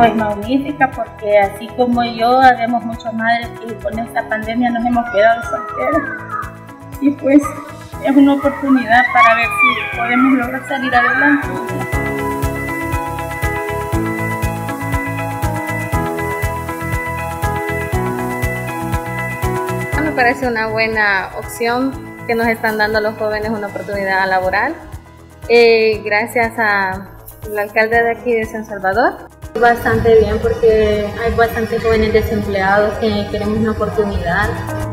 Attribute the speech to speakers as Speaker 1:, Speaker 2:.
Speaker 1: Pues magnífica, porque así como yo, habemos muchas madres que con esta pandemia nos hemos quedado solteras. Y pues es una oportunidad para ver si podemos lograr salir adelante.
Speaker 2: Me parece una buena opción que nos están dando a los jóvenes una oportunidad laboral. Gracias al alcalde de aquí de San Salvador.
Speaker 3: Bastante bien, porque hay bastantes jóvenes desempleados que queremos una oportunidad.